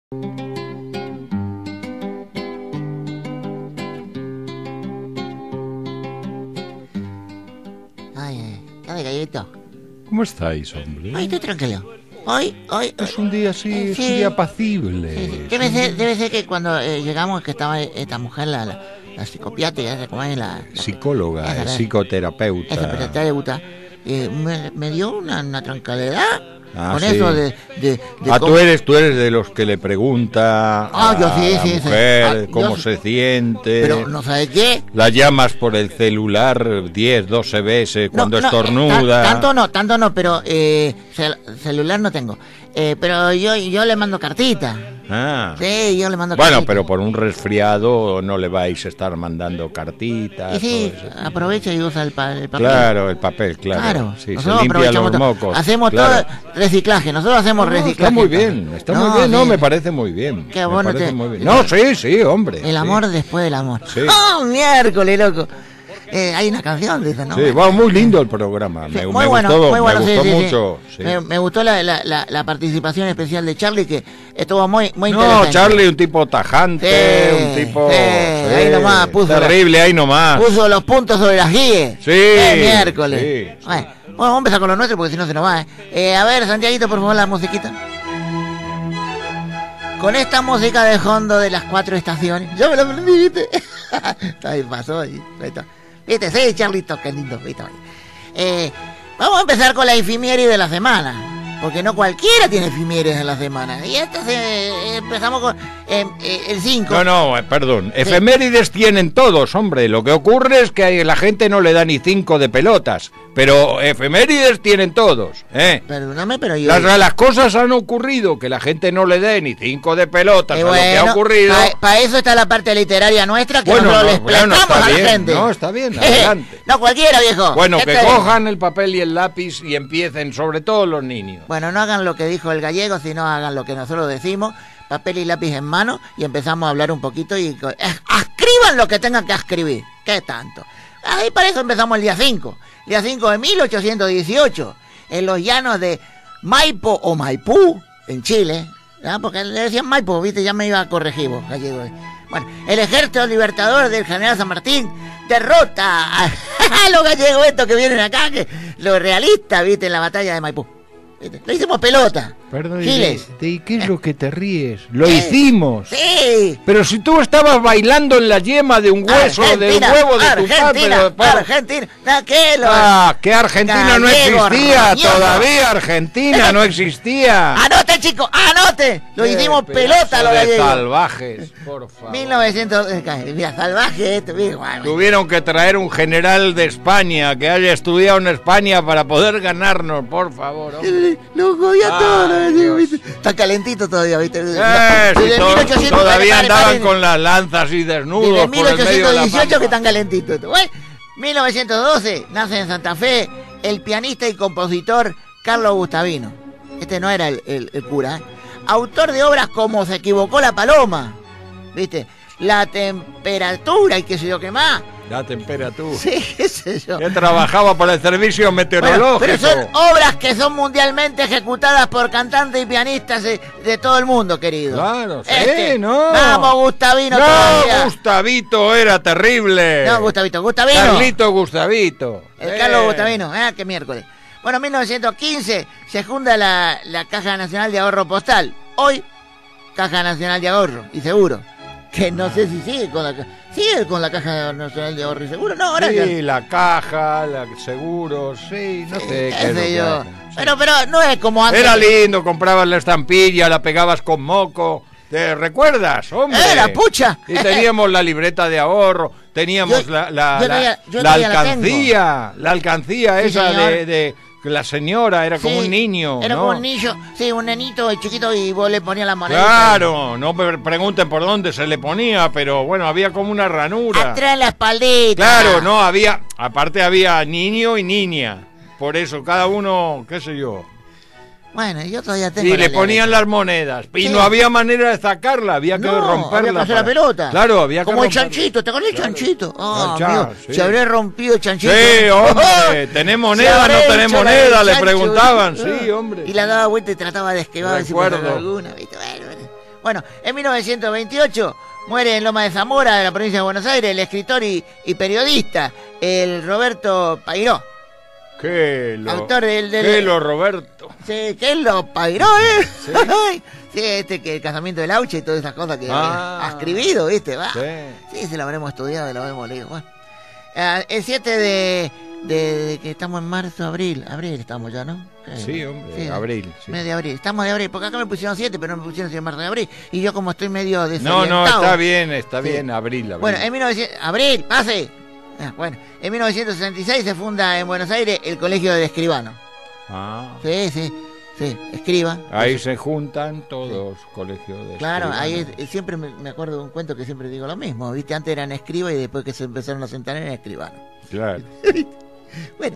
Ay, Gallito. ¿Cómo estáis, hombre? Ay, estoy tranquilo. Hoy. Es un día así, sí. es un día apacible. Sí. Debe ser que cuando llegamos, que estaba esta mujer, la psicopiátrica, ¿cómo es? Psicóloga, esa psicoterapeuta. Esa terapeuta, me dio una tranquilidad. Con sí. Eso de tú eres de los que le pregunta a yo sí, la sí, mujer sí. cómo se siente. Pero no sabe qué. La llamas por el celular 10, 12 veces cuando estornuda. Tanto no, pero celular no tengo. Pero yo le mando cartita. Sí, yo le mando cartita. Bueno, pero por un resfriado no le vais a estar mandando cartitas. Y sí, aprovecha y usa el papel. Claro, el papel, claro. Sí, se limpia los mocos. Hacemos todo reciclaje, nosotros hacemos reciclaje. Está muy bien, me parece muy bien. Qué bueno. No, sí, hombre. El amor después del amor. Sí. ¡Oh, miércoles, loco! Hay una canción de esa, ¿no? Sí, va muy lindo el programa. Sí, me gustó mucho. Sí. Me gustó la participación especial de Charlie, que estuvo muy interesante. No, Charlie, un tipo tajante, un tipo... ahí nomás puso... Terrible, ahí nomás. Puso los puntos sobre las guías. Sí. Miércoles. Sí. Bueno, vamos a empezar con lo nuestro, porque si no se nos va, A ver, Santiaguito, por favor, la musiquita. Con esta música de fondo de las 4 estaciones. Ya me la aprendí, ¿viste? Ahí pasó, ahí está. ¿Viste? Sí, Charlito, qué lindo, ¿viste? Vamos a empezar con la efiméride de la semana, porque no cualquiera tiene efimérides en la semana. Y empezamos con el 5. No, perdón. Sí. Efemérides tienen todos, hombre. Lo que ocurre es que la gente no le da ni 5 de pelotas. Pero efemérides tienen todos, Perdóname, pero yo... Las cosas han ocurrido, que la gente no le dé ni 5 de pelotas a lo que ha ocurrido. Para eso está la parte literaria nuestra, que nosotros le explicamos a la gente. No, está bien, adelante. No cualquiera, viejo. Bueno, que cojan el papel y el lápiz y empiecen, sobre todo los niños. Bueno, no hagan lo que dijo el gallego, sino hagan lo que nosotros decimos. Papel y lápiz en mano y empezamos a hablar un poquito y escriban lo que tengan que escribir. ¿Qué tanto? Ahí para eso empezamos el día 5. Día 5 de 1818, en los llanos de Maipo o Maipú, en Chile, ¿no? Porque le decían Maipo, viste, ya me iba a corregir vos, gallego. Bueno, el ejército libertador del general San Martín derrota a los gallegos estos que vienen acá, que los realistas, viste, en la batalla de Maipú. Le hicimos pelota. Perdón, Giles. ¿De qué es lo que te ríes? ¡Lo hicimos! ¡Sí! Pero si tú estabas bailando en la yema de un hueso, del huevo de tu padre... Argentina, que Argentina no existía todavía, Argentina no existía. ¡Anote, chico, anote! Lo hicimos pelota los gallegos. Salvajes, por favor. 1900... Mira, salvaje esto, viejo. Tuvieron que traer un general de España que haya estudiado en España para poder ganarnos, por favor. Lo jodía todo. Está calentito todavía, ¿viste? Todavía andaban con las lanzas y desnudos. Desde 1818 que están calentitos. Bueno, 1912 nace en Santa Fe el pianista y compositor Carlos Gustavino. Este no era el cura, Autor de obras como Se equivocó la paloma, ¿viste? La temperatura y qué sé yo qué más. La temperatura. Sí, qué sé yo. Que trabajaba por el servicio meteorológico. Bueno, pero son obras que son mundialmente ejecutadas por cantantes y pianistas de todo el mundo, querido. Claro, sí, no. Vamos, Gustavino. No, todavía. Gustavito era terrible. No, Gustavino. Carlito Gustavito. El Carlos Gustavino, qué miércoles. Bueno, en 1915 se funda la Caja Nacional de Ahorro Postal. Hoy, Caja Nacional de Ahorro y Seguro. Que no sé si sigue con la Caja Nacional de Ahorro y Seguro. No, ahora sí, la caja, la seguros, sí, no sé qué sé yo. Pero no es como antes. Era lindo, comprabas la estampilla, la pegabas con moco. ¿Te recuerdas, hombre? ¡La pucha! Y teníamos la libreta de ahorro, teníamos la alcancía esa de la señora, era como un niño. Era como un niño, sí, un nenito chiquito y vos le ponías la moneda. Claro, no me pregunten por dónde se le ponía, pero bueno, había como una ranura. Atrás en la espaldita. Claro, no, aparte había niño y niña. Por eso, cada uno, qué sé yo. Bueno, yo todavía tengo. Y le ponían las monedas. Y no había manera de sacarla, había que romperla. Había que hacer la pelota. Claro, había que como el chanchito, ¿te acuerdas del chanchito? Sí. Se habría rompido el chanchito. Sí, hombre, ¿tenés moneda o no tenés moneda? Le preguntaban, sí, hombre. Y la daba vuelta y trataba de esquevar. Recuerdo. Alguna, ¿viste? Bueno. Bueno, en 1928 muere en Loma de Zamora, de la provincia de Buenos Aires, el escritor y periodista, el Roberto Pairó. Autor del ¿Qué lo, Roberto? Sí, ¿qué lo Pairó, eh? Sí. Sí, que el casamiento del Auche y todas esas cosas que ha escribido, ¿viste? Va. Sí, se lo habremos estudiado y lo habremos leído. Bueno. El 7 de que estamos en marzo, abril estamos ya, ¿no? Sí, hombre, sí, abril. Sí. Mes de abril, estamos de abril, porque acá me pusieron 7, pero no me pusieron 7 de marzo de abril. Y yo como estoy medio desorientado. No, está bien, abril. Bueno, en 1900... Abril, pase. Bueno, en 1966 se funda en Buenos Aires el Colegio de Escribanos. Sí, escriba. Ahí se juntan todos colegios de Claro, escribanos. ahí siempre me acuerdo de un cuento que siempre digo lo mismo, ¿viste? Antes eran escriba y después que se empezaron a sentar eran escribanos. Claro. Bueno,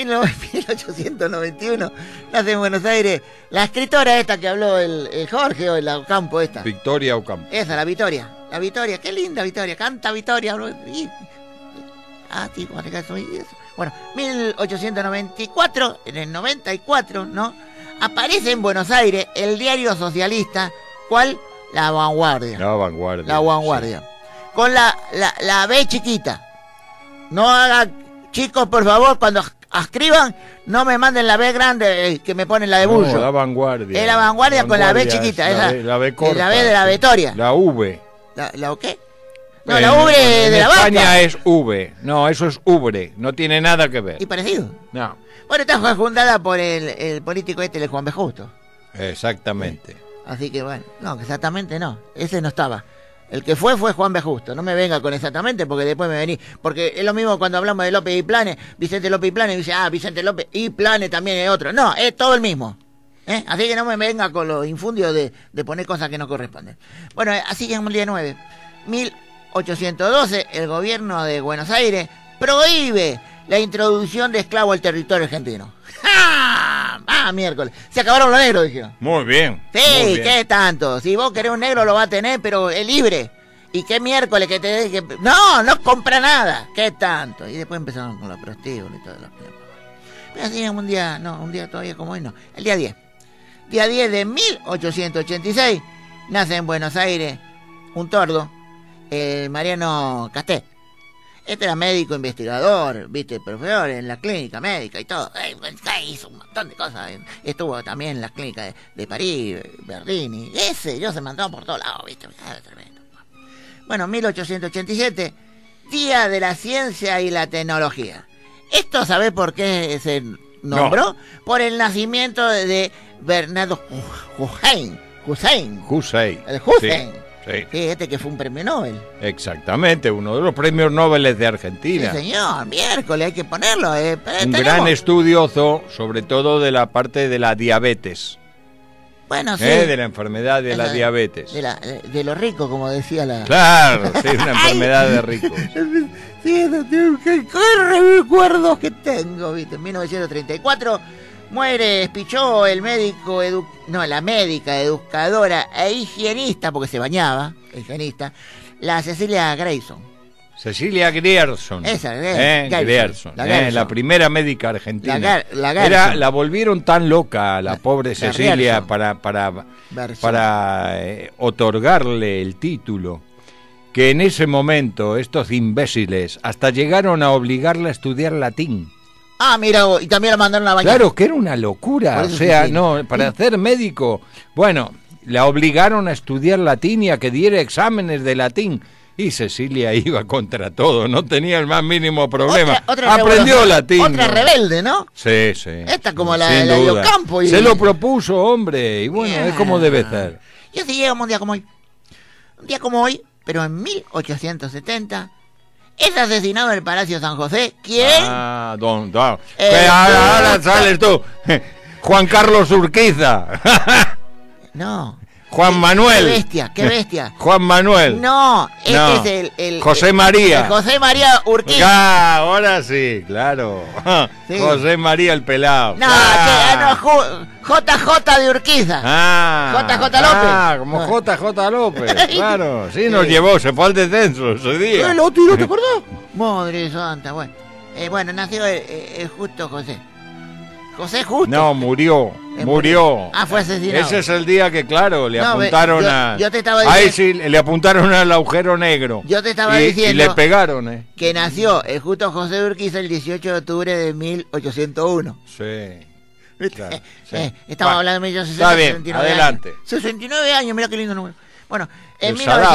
1891 nace en Buenos Aires la escritora esta que habló el Jorge o el Ocampo esta. Victoria Ocampo. Esa, la Victoria, qué linda Victoria, canta Victoria. Bueno, 1894, en el 94, ¿no? Aparece en Buenos Aires el diario socialista, ¿cuál? La Vanguardia. La Vanguardia. La Vanguardia. Sí. Con la B chiquita. No haga, chicos, por favor, cuando escriban, no me manden la B grande que me ponen la de Bullo. No, la Vanguardia. Es la Vanguardia con la B chiquita. La B corta. La B de la Victoria. La V. ¿La qué? No, la ubre de la vaca. En España es V. No, eso es ubre. No tiene nada que ver. ¿Y parecido? No. Bueno, esta fue fundada por el político el Juan B. Justo. Exactamente. Así que bueno, no, exactamente no. Ese no estaba. El que fue Juan B. Justo. No me venga con exactamente porque después me vení. Porque es lo mismo cuando hablamos de López y Planes. Vicente López y Planes dice, Vicente López y Planes también es otro. No, es todo el mismo. Así que no me venga con los infundios de poner cosas que no corresponden. Bueno, así que en el día 9. 1812, el gobierno de Buenos Aires prohíbe la introducción de esclavos al territorio argentino. ¡Ja! Miércoles. Se acabaron los negros, dijeron. Muy bien. Sí, muy bien. ¿Qué tanto? Si vos querés un negro lo va a tener, pero es libre. ¿Y qué miércoles que te deje? No compra nada. ¿Qué tanto? Y después empezaron con los prostíbulos y todo lo que... Pero así un día todavía como hoy no. El día 10. Día 10 de 1886 nace en Buenos Aires un tordo, Mariano Castet. Este era médico investigador, viste, profesor en la clínica médica y todo. Hizo un montón de cosas. Estuvo también en las clínicas de París, Berlín. Yo se mandó por todos lados, viste. Tremendo. Bueno, 1887, Día de la Ciencia y la Tecnología. ¿Esto sabés por qué se nombró? No. Por el nacimiento de Bernardo Hussein. El Hussein. Sí. Sí, que fue un premio Nobel. Exactamente, uno de los premios Nobel de Argentina. Sí, señor, miércoles hay que ponerlo. Un gran estudioso, sobre todo de la parte de la diabetes. Bueno, sí. De la enfermedad de la diabetes. De los ricos, como decía la... Claro, sí, una enfermedad de ricos. Sí, qué recuerdos que tengo, ¿viste? En 1934... muere Pichó, el médico, la médica, educadora e higienista, porque se bañaba, higienista, la Cecilia Grayson. Cecilia Grierson. Esa, Grierson. La primera médica argentina. La volvieron tan loca la pobre Cecilia para otorgarle el título, que en ese momento estos imbéciles hasta llegaron a obligarla a estudiar latín. Mira, y también la mandaron a bañar. Claro, que era una locura, o sea, para hacer médico. Bueno, la obligaron a estudiar latín y a que diera exámenes de latín. Y Cecilia iba contra todo, no tenía el más mínimo problema. Aprendió latín. Otra rebelde, ¿no? Sí. Esta como la de Ocampo. Se lo propuso, hombre, y bueno, es como debe ser. Y así llegamos un día como hoy. Un día como hoy, pero en 1870... es asesinado en el Palacio San José. ¿Quién? Ahora sales tú. Juan Carlos Urquiza. No. Juan Manuel. Qué bestia. Juan Manuel. No, este es el José María. José María Urquiza. Ahora sí, claro. Sí. José María el pelado. No, JJ de Urquiza. JJ López. Como JJ López. Claro, sí, nos llevó, se fue al descenso ese día. ¿Lo tiró, te acordás? Madre santa, bueno. Bueno, nació el justo José. José Justo. No, murió. Ah, fue asesinado. Ese es el día que, claro, le apuntaron yo te estaba diciendo, ahí sí, le apuntaron al agujero negro. Yo te estaba diciendo. Y le pegaron, Que nació el Justo José Urquiza el 18 de octubre de 1801. Sí. Claro, sí. Estamos hablando de 1860. Está bien, adelante. Años. 69 años, mira qué lindo número. Bueno, en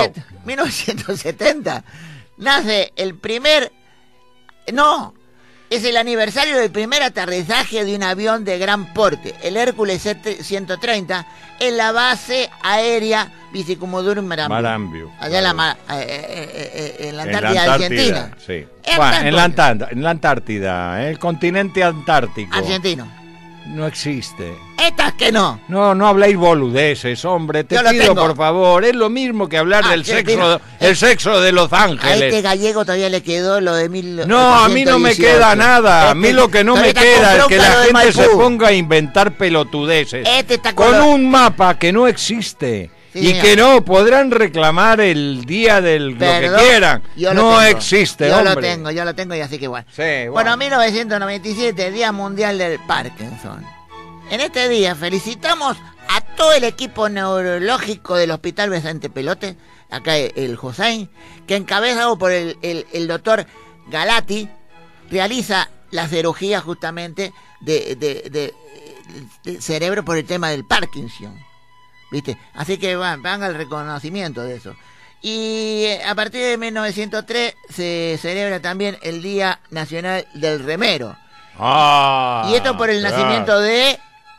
1970 nace el primer... No, es el aniversario del primer aterrizaje de un avión de gran porte, el Hércules 130, en la base aérea Vicecomodoro Marambio. Allá en la Antártida Argentina. Sí. Bueno, en la Antártida, el continente antártico. Argentino. No existe. Estas que no. No habléis boludeces, hombre. Te pido, por favor. Es lo mismo que hablar del sexo, el sexo de Los Ángeles. A este gallego todavía le quedó lo de 1818. No, a mí no me queda nada. A mí lo que no me queda es que la gente se ponga a inventar pelotudeces. Con un mapa que no existe. Sí, y señor. Que no podrán reclamar el día del lo que quieran. No existe, hombre. Yo lo tengo y así que bueno. Sí, bueno, 1997, Día Mundial del Parkinson. En este día felicitamos a todo el equipo neurológico del Hospital Vicente Pelote, acá el Hossein, que encabezado por el doctor Galati, realiza la cirugía justamente de cerebro por el tema del Parkinson. ¿Viste? Así que van al reconocimiento de eso. Y a partir de 1903 se celebra también el Día Nacional del Remero. Ah, y esto por el nacimiento de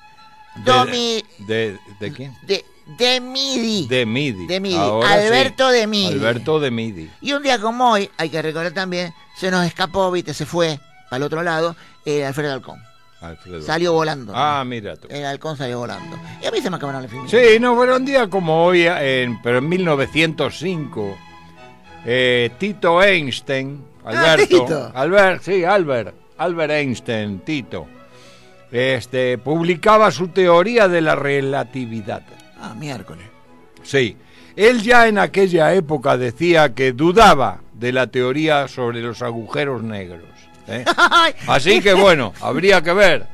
¿De quién? De Midi. De Midi. Alberto sí. de Midi. Alberto de Midi. Y un día como hoy, hay que recordar también, se nos escapó, ¿viste? Se fue para el otro lado, Alfredo Halcón. Salió volando. Ah, mira tú. El halcón salió volando. Y a mí se me acabaron los filmes. Sí, no, pero un día como hoy, pero en 1905, Tito Einstein, Alberto. Tito. Albert Einstein, Tito, publicaba su teoría de la relatividad. Ah, miércoles. Sí. Él ya en aquella época decía que dudaba de la teoría sobre los agujeros negros. Así que bueno, habría que ver.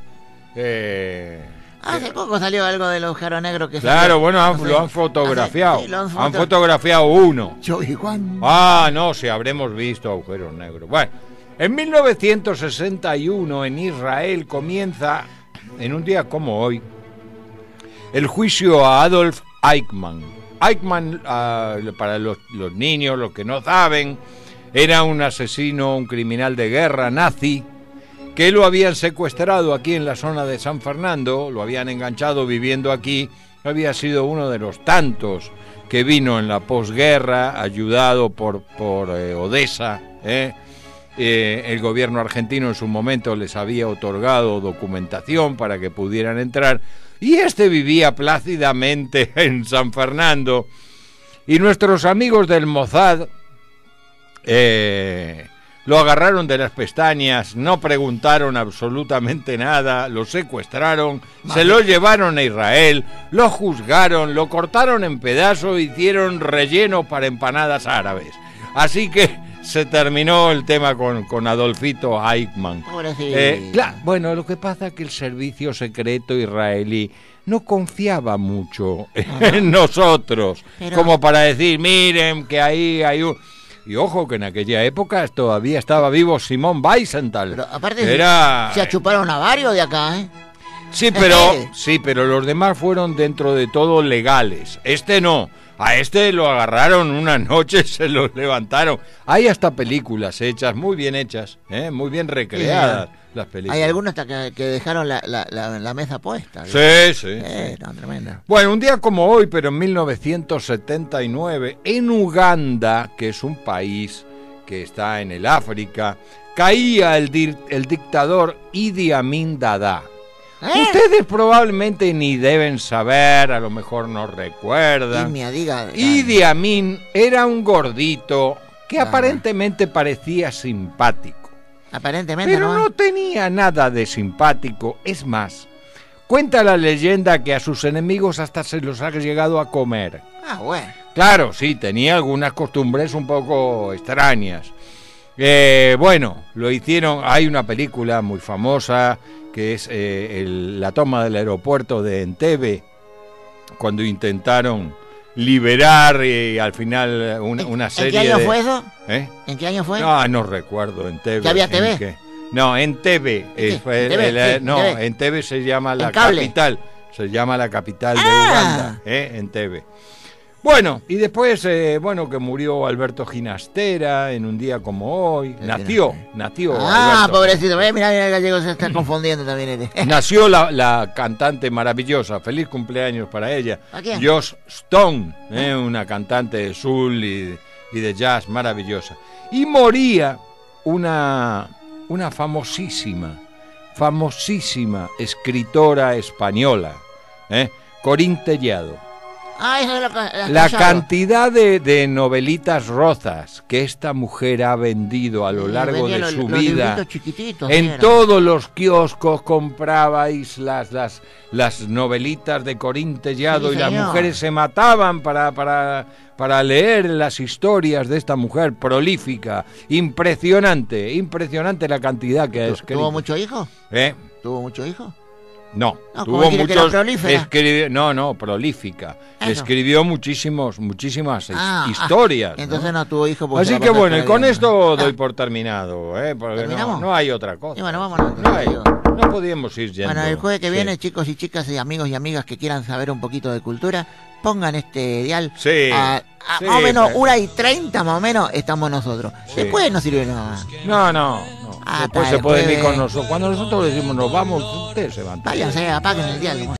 Hace poco salió algo del agujero negro que claro, bueno, lo han fotografiado. Han fotografiado uno. Yo y Juan. Ah, no, si habremos visto agujeros negros. Bueno, en 1961 en Israel comienza, en un día como hoy, el juicio a Adolf Eichmann. Eichmann, para los niños, los que no saben, era un asesino, un criminal de guerra nazi, que lo habían secuestrado aquí en la zona de San Fernando, lo habían enganchado viviendo aquí, había sido uno de los tantos que vino en la posguerra, ayudado por Odessa. El gobierno argentino en su momento les había otorgado documentación para que pudieran entrar, y vivía plácidamente en San Fernando, y nuestros amigos del Mossad lo agarraron de las pestañas, no preguntaron absolutamente nada, lo secuestraron, se lo llevaron a Israel, lo juzgaron, lo cortaron en pedazos, hicieron relleno para empanadas árabes. Así que se terminó el tema con Adolfito Eichmann. Bueno, lo que pasa es que el servicio secreto israelí no confiaba mucho en nosotros, como para decir, miren que ahí hay un... Y ojo que en aquella época todavía estaba vivo Simón Wiesenthal. Pero aparte se achuparon a varios de acá, ¿eh? Sí, pero los demás fueron dentro de todo legales. No. A lo agarraron una noche, se lo levantaron. Hay hasta películas hechas, muy bien hechas, muy bien recreadas las películas. Hay algunos hasta que dejaron la mesa puesta. Sí. No, tremenda. Bueno, un día como hoy, pero en 1979, en Uganda, que es un país que está en el África, caía el dictador Idi Amin Dada. Ustedes probablemente ni deben saber, a lo mejor no recuerdan. Idi Amin era un gordito que aparentemente parecía simpático. Aparentemente pero no tenía nada de simpático. Es más, cuenta la leyenda que a sus enemigos hasta se los ha llegado a comer. Ah, bueno. Claro, sí, tenía algunas costumbres un poco extrañas. Bueno, lo hicieron. Hay una película muy famosa que es la toma del aeropuerto de Entebbe, cuando intentaron liberar y al final una serie de... ¿En qué año fue eso? ¿Eh? ¿En qué año fue? No recuerdo, Entebbe. ¿Ya había TV? No, Entebbe. Entebbe se llama la capital. Se llama la capital de Uganda, Entebbe. Bueno, y después, que murió Alberto Ginastera en un día como hoy. Nació Ah, Alberto. pobrecito, mira, el gallego se está confundiendo también. Nació la cantante maravillosa, feliz cumpleaños para ella. ¿A quién? Joss Stone, una cantante de soul y de jazz maravillosa. Y moría una famosísima escritora española, Corín Tellado. Eso es la cantidad de novelitas rozas que esta mujer ha vendido a lo largo de su vida. En todos los kioscos comprabais las novelitas de Corín Tellado, y las mujeres se mataban para leer las historias de esta mujer prolífica. Impresionante ¿Tuvo la cantidad que ha escrito. ¿Tuvo muchos hijos? ¿Tuvo muchos hijos? No, tuvo muchos. Prolífica. Eso. Escribió muchísimas historias. Entonces no tuvo hijos. Así que bueno, y con esto doy por terminado, porque no hay otra cosa. Y bueno, vámonos. No podíamos ir yendo. Bueno, el jueves que viene, chicos y chicas y amigos y amigas que quieran saber un poquito de cultura, pongan este dial a más o menos 1:30, más o menos, estamos nosotros. Después no sirve nada. No. Después se puede ir con nosotros. Cuando nosotros decimos nos vamos, ustedes se van. Váyanse, apaguen el dial.